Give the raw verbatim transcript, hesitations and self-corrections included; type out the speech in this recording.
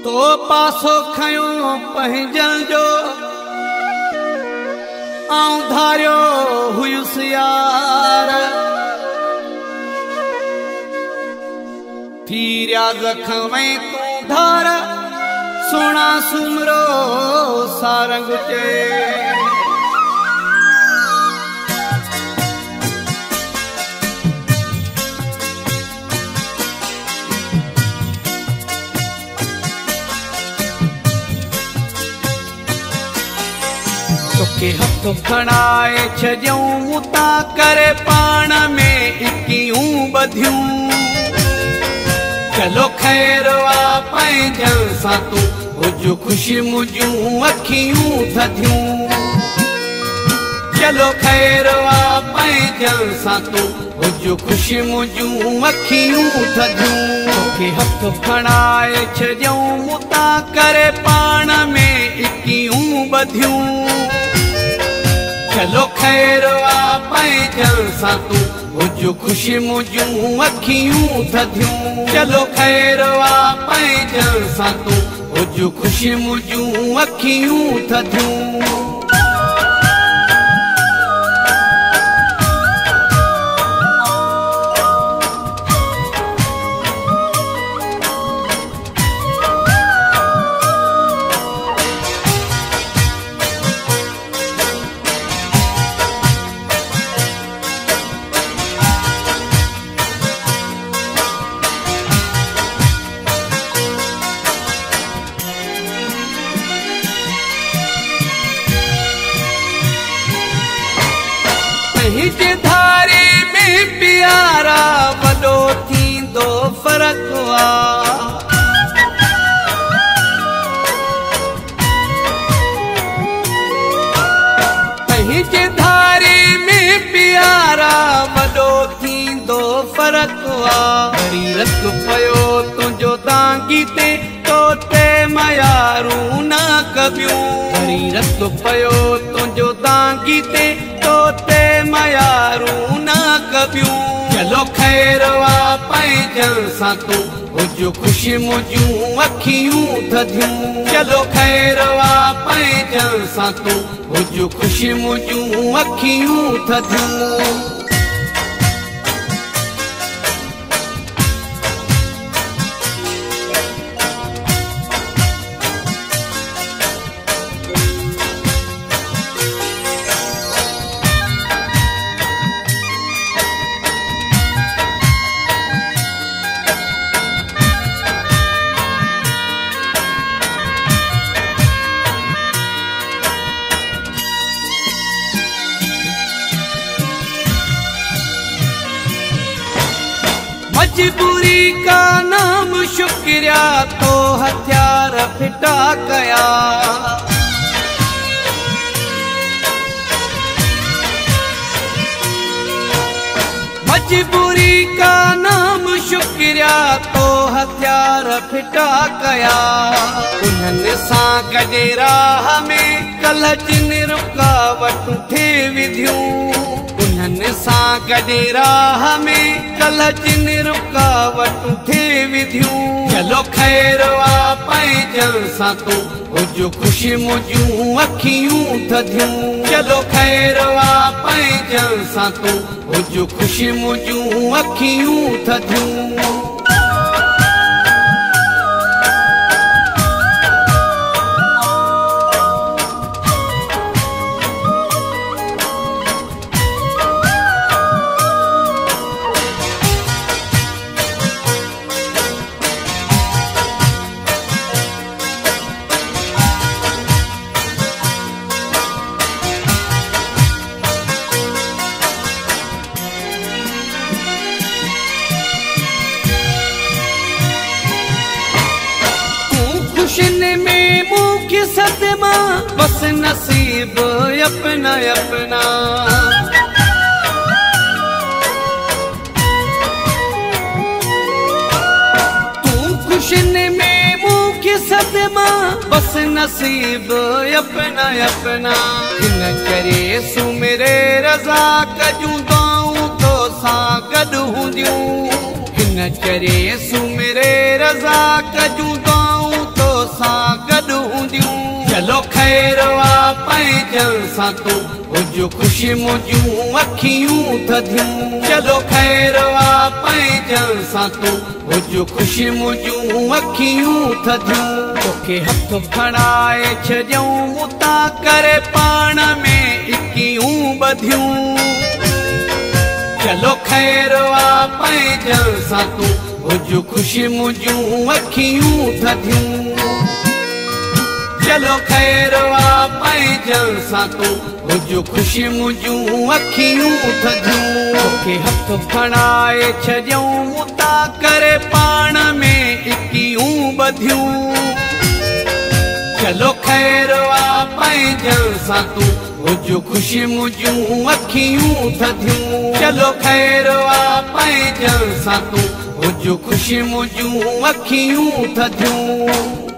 तो पासो खयो पंहिंजल जो आऊं धारियो हुयुस यार थीरिया जख्में तू धार सोना सुमरो सारंग चे के हथ खणाए छजऊं ता करे पाण में इकियूं बधियूं चलो खैर वा पंहिंजल सां तूं हुजो ख़ुशि मुंहिंजूं अखियूं थधियूं चलो खैर वा पंहिंजल सां तूं हुजो ख़ुशि मुंहिंजूं अखियूं थधियूं के हथ खणाए छजऊं ता करे पाण में इकियूं बधियूं चलो खैर वा पंहिंजल सां तूं हुजो ख़ुशि मुंहिंजूं अखियूं थधियूं चलो खैर वा पंहिंजल सां तूं हुजो ख़ुशि मुंहिंजूं अखियूं थधियूं हिज धारे में प्यारा वॾो थींदो फ़र्क़ु आ हिज धारे में प्यारा वॾो थींदो फ़र्क़ु आ वरी रत पियो तुंहिंजो दांगी ते तोते मयारूं न कबियूं वरी रत पियो तुंहिंजो दांगी ते तोते मयारूं न कबियूं चलो खैर वा पंहिंजल सां तूं हुजो ख़ुशि मुंहिंजूं अखियूं थधियूं चलो खैर वा पंहिंजल सां तूं हुजो ख़ुशि मुंहिंजूं अखियूं थधियूं मजबूरी का नाम शुक्रिया तो हथियार फिटा कया मजबूरी का नाम शुक्रिया तो हथियार फिटा कया उन्हनि सां गॾे राह में कल्ह जिन रुकावटूं थे विधियूं उन्हनि सां गॾे राह में कल्ह जिन रुकावटूं थे विधियूं चलो खैर वा पंहिंजल सां तूं हुजो ख़ुशि मुंहिंजूं अखियूं थधियूं चलो खैर वा पंहिंजल सां तूं हुजो ख़ुशि मुंहिंजूं अखियूं थधियूं खुशिन में मुख्य सदमा बस नसीब अपना अपना तू खुशिन में मुख्य सदमा बस नसीब अपना अपना इन करे सुमिरे रज़ा कजूं दाऊं तो सां गॾु हूंदियूं इन करे सुमिरे रज़ा कजूं दाऊं तो खैरवा पंहिंजन सां तूं हुजो ख़ुशि मुंहिंजूं अखियूं थधियूं। चलो खैरवा पंहिंजन सां तूं हुजो ख़ुशि मुंहिंजूं अखियूं थधियूं। तोखे हथ खणाए छॾियऊं मुता करे पाण में इकियूं ॿधियूं। चलो खैरवा पंहिंजन सां तूं हुजो ख़ुशि मुंहिंजूं अखियूं थधियूं। चलो खैरवा पंहिंजन सां तूं हुजो ख़ुशि मुंहिंजूं अखियूं थधियूं। तोखे हथ खणाए छॾियऊं मुता करे पाण में इकियूं ॿधियूं। चलो खैरवा पंहिंजन सां तूं हुजो ख़ुशि मुंहिंजूं अखियूं थधियूं। चलो खैरवा पंहिंजन सां तूं हुजो ख़ुशि मुंहिंजूं अखियूं थधियूं।